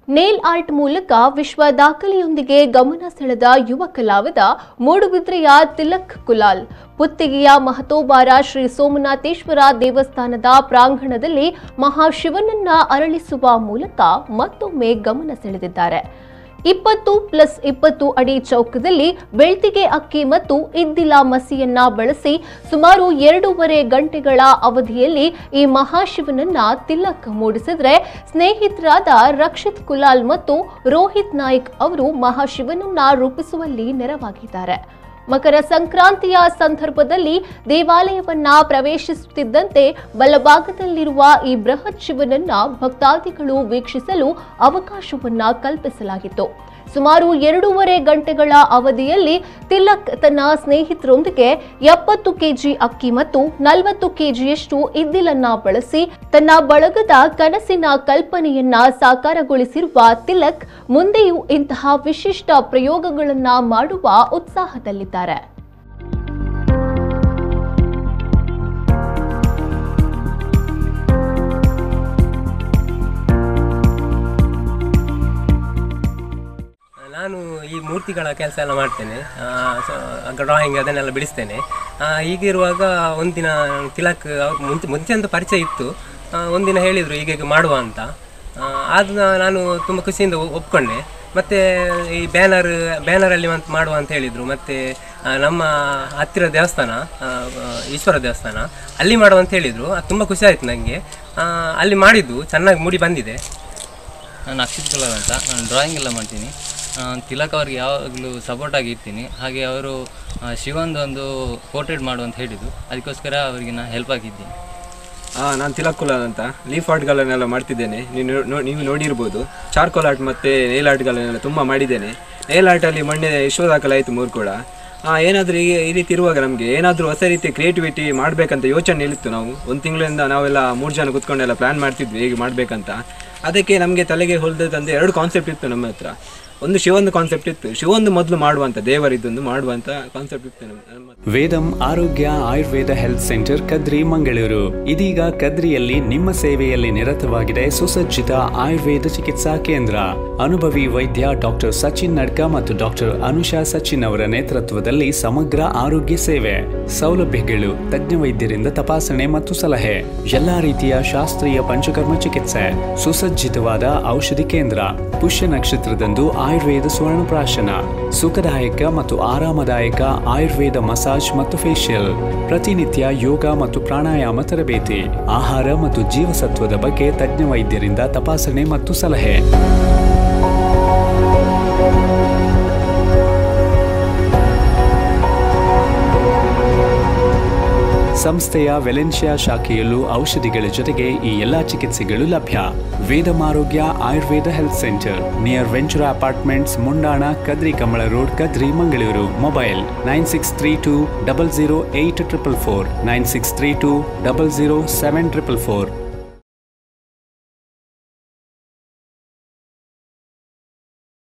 Nail art ಮೂಲಕ ವಿಶ್ವ ದಾಖಲೆಯೊಂದಿಗೆ ಗಮನ ಸೆಳೆದ ಯುವ ಕಲಾವಿದ ಮೂಡುಬಿದ್ರೆಯ ತಿಲಕ್ ಕುಲಾಲ್ ಪುತ್ತಿಗೆಯ ಮಹತೋಬಾರ ಶ್ರೀ ಸೋಮನಾಥೇಶ್ವರ ದೇವಸ್ಥಾನದ ಪ್ರಾಂಗಣದಲ್ಲಿ ಮಹಾಶಿವನನ್ನ ಅರಳಿಸುವ ಮೂಲಕ ಮತ್ತೊಮ್ಮೆ ಗಮನ ಸೆಳೆದಿದ್ದಾರೆ. 20+20 ಅಡಿ ಚೌಕದಲ್ಲಿ ಬೆಳ್ತಿಗೆ ಅಕ್ಕಿ ಮತ್ತು ಇದ್ದಿಲ ಮಸಿಯನ್ನ ಬಳಸಿ ಸುಮಾರು 2.5 ಗಂಟೆಗಳ ಅವಧಿಯಲ್ಲಿ ಈ ಮಹಾಶಿವನನ್ನ ತಿಲಕ್ ಮೂಡಿಸಿದ್ರೆ, ಸ್ನೇಹಿತರಾದ ರಕ್ಷಿತ್ ಕುಲಾಲ್ ಮತ್ತು ರೋಹಿತ್ ನಾಯ್ಕ್ ಅವರು ಮಹಾಶಿವನನ್ನ ರೂಪಿಸುವಲ್ಲಿ ನೆರವಾಗಿದ್ದಾರೆ. ಮಕರ ಸಂಕ್ರಾಂತಿಯ ಸಂದರ್ಭದಲ್ಲಿ ದೇವಾಲಯವನ್ನ ಪ್ರವೇಶಿಸುತ್ತಿದ್ದಂತೆ ಬಲಭಾಗದಲ್ಲಿರುವ ಈ ಬೃಹತ್ ಶಿವನನ್ನ ಭಕ್ತಾದಿಗಳು ವೀಕ್ಷಿಸಲು ಅವಕಾಶವನ್ನ ಕಲ್ಪಿಸಲಾಗಿತ್ತು. ಸುಮಾರು 2.5 ಗಂಟೆಗಳ ಅವಧಿಯಲ್ಲಿ ತಿಲಕ್ ತನ್ನ ಸ್ನೇಹಿತರೊಂದಿಗೆ 70 ಕೆಜಿ ಅಕ್ಕಿ ಮತ್ತು 40 ಕೆಜಿಯಷ್ಟು ಇದ್ದಿಲನ್ನ ಬಳಸಿ ತನ್ನ ಬಳಗದ ಕನಸಿನ ಕಲ್ಪನೆಯನ್ನ ಸಾಕಾರಗೊಳಿಸಿರುವ ತಿಲಕ್ ಮುಂದೆಯೂ ಇಂತಹ ವಿಶಿಷ್ಟ ಪ್ರಯೋಗಗಳನ್ನ ಮಾಡುವ ಉತ್ಸಾಹದಲ್ಲಿದ್ದಾರೆ. ನಾನು ಈ ಮೂರ್ತಿಗಳ ಕೆಲಸ ಎಲ್ಲ ಮಾಡ್ತೇನೆ, ಡ್ರಾಯಿಂಗ್ ಅದನ್ನೆಲ್ಲ ಬಿಡಿಸ್ತೇನೆ. ಹೀಗಿರುವಾಗ ಒಂದಿನ ತಿಲಕ್ ಮುಂಚೆ ಅಂತ ಪರಿಚಯ ಇತ್ತು. ಒಂದಿನ ಹೇಳಿದರು ಹೀಗೆ ಮಾಡುವ ಅಂತ. ಅದು ನಾನು ತುಂಬ ಖುಷಿಯಿಂದ ಒಪ್ಕೊಂಡೆ. ಮತ್ತು ಈ ಬ್ಯಾನರಲ್ಲಿ ಮಾಡುವ ಅಂತ ಹೇಳಿದರು. ಮತ್ತು ನಮ್ಮ ಹತ್ತಿರ ದೇವಸ್ಥಾನ, ಈಶ್ವರ ದೇವಸ್ಥಾನ, ಅಲ್ಲಿ ಮಾಡುವ ಅಂತ ಹೇಳಿದರು. ಅದು ತುಂಬ ಖುಷಿ ಆಯಿತು ನನಗೆ. ಅಲ್ಲಿ ಮಾಡಿದ್ದು ಚೆನ್ನಾಗಿ ಮೂಡಿ ಬಂದಿದೆ. ನಾನು ಅಕ್ಷಿತ್ ಕುಲಾಲ್ ಅಂತ. ನಾನು ಡ್ರಾಯಿಂಗ್ ಎಲ್ಲ ಮಾಡ್ತೀನಿ. ತಿಲಕ್ ಅವ್ರಿಗೆ ಯಾವಾಗಲೂ ಸಪೋರ್ಟ್ ಆಗಿರ್ತೀನಿ. ಹಾಗೆ ಅವರು ಶಿವಂದೊಂದು ಪೋರ್ಟ್ರೇಟ್ ಮಾಡು ಅಂತ ಹೇಳಿದ್ದು, ಅದಕ್ಕೋಸ್ಕರ ಅವರಿಗೆ ನಾನು ಹೆಲ್ಪ್ ಆಗಿದ್ದೀನಿ. ನಾನು ತಿಲಕ್ ಕುಲಾಲ್ ಅಂತ. ಲೀಫ್ ಆರ್ಟ್ಗಳನ್ನೆಲ್ಲ ಮಾಡ್ತಿದ್ದೇನೆ. ನೀವು ನೋಡಿರ್ಬೋದು. ಚಾರ್ಕೋಲ್ ಆರ್ಟ್ ಮತ್ತು ನೇಲ್ ಆರ್ಟ್ಗಳನ್ನೆಲ್ಲ ತುಂಬ ಮಾಡಿದ್ದೇನೆ. ನೇಲ್ ಆರ್ಟಲ್ಲಿ ಮೊನ್ನೆ ವಿಶ್ವ ದಾಖಲೆ ಆಯಿತು 3 ಕೂಡ. ಏನಾದರೂ ಈ ರೀತಿ ಇರುವಾಗ ನಮಗೆ ಏನಾದರೂ ಹೊಸ ರೀತಿಯ ಕ್ರಿಯೇಟಿವಿಟಿ ಮಾಡಬೇಕಂತ ಯೋಚನೆ ಇಳಿತ್ತು. ನಾವು 1 ತಿಂಗಳಿಂದ ನಾವೆಲ್ಲ 3 ಜನ ಕೂತ್ಕೊಂಡೆಲ್ಲ ಪ್ಲ್ಯಾನ್ ಮಾಡ್ತಿದ್ವಿ ಹೇಗೆ ಮಾಡಬೇಕಂತ. ಅದಕ್ಕೆ ನಮಗೆ ತಲೆಗೆ ಹೊಲಿದಂತೆ 2 ಕಾನ್ಸೆಪ್ಟ್ ಇತ್ತು ನಮ್ಮ ಹತ್ರ. ಒಂದು ಶಿವೊಂದು ಕಾನ್ಸೆಪ್ಟ್ ಇತ್ತು, ಶಿವೊಂದು ಮೊದಲು ಮಾಡುವಂಥ ದೇವರಿದ್ದೊಂದು ಮಾಡುವಂಥ ಕಾನ್ಸೆಪ್ಟ್ ಇತ್ತು ನಮ್ಮ. ವೇದಂ ಆರೋಗ್ಯ ಆಯುರ್ವೇದ ಹೆಲ್ತ್ ಸೆಂಟರ್ ಕದ್ರಿ ಮಂಗಳೂರು ಇದೀಗ ಕದ್ರಿಯಲ್ಲಿ ನಿಮ್ಮ ಸೇವೆಯಲ್ಲಿ ನಿರತವಾಗಿದೆ ಸುಸಜ್ಜಿತ ಆಯುರ್ವೇದ ಚಿಕಿತ್ಸಾ ಕೇಂದ್ರ. ಅನುಭವಿ ವೈದ್ಯ ಡಾಕ್ಟರ್ ಸಚಿನ್ ನಡ್ಕ ಮತ್ತು ಡಾಕ್ಟರ್ ಅನುಷಾ ಸಚಿನ್ ಅವರ ನೇತೃತ್ವದಲ್ಲಿ ಸಮಗ್ರ ಆರೋಗ್ಯ ಸೇವೆ ಸೌಲಭ್ಯಗಳು, ತಜ್ಞ ವೈದ್ಯರಿಂದ ತಪಾಸಣೆ ಮತ್ತು ಸಲಹೆ, ಎಲ್ಲಾ ರೀತಿಯ ಶಾಸ್ತ್ರೀಯ ಪಂಚಕರ್ಮ ಚಿಕಿತ್ಸೆ, ಸುಸಜ್ಜಿತವಾದ ಔಷಧಿ ಕೇಂದ್ರ, ಪುಷ್ಯ ನಕ್ಷತ್ರದಂದು ಆಯುರ್ವೇದ ಸ್ವರ್ಣಪ್ರಾಶನ, ಸುಖದಾಯಕ ಮತ್ತು ಆರಾಮದಾಯಕ ಆಯುರ್ವೇದ ಮಸಾಜ್ ಮತ್ತು ಫೇಶಿಯಲ್, ಪ್ರತಿನಿತ್ಯ ಯೋಗ ಮತ್ತು ಪ್ರಾಣಾಯಾಮ ತರಬೇತಿ, ಆಹಾರ ಮತ್ತು ಜೀವಸತ್ವದ ಬಗ್ಗೆ ತಜ್ಞ ವೈದ್ಯರಿಂದ ತಪಾಸಣೆ ಮತ್ತು ಸಲಹೆ. ಸಂಸ್ಥೆಯ ವೆಲೆನ್ಷಿಯಾ ಶಾಖೆಯಲ್ಲೂ ಔಷಧಿಗಳ ಜೊತೆಗೆ ಈ ಎಲ್ಲಾ ಚಿಕಿತ್ಸೆಗಳು ಲಭ್ಯ. Vedam Arogya Ayurveda health centre near Ventura apartments, Mundana, Kadri Kamala road, Kadri Mangaluru. Mobile 9632 00844, 9632 00744.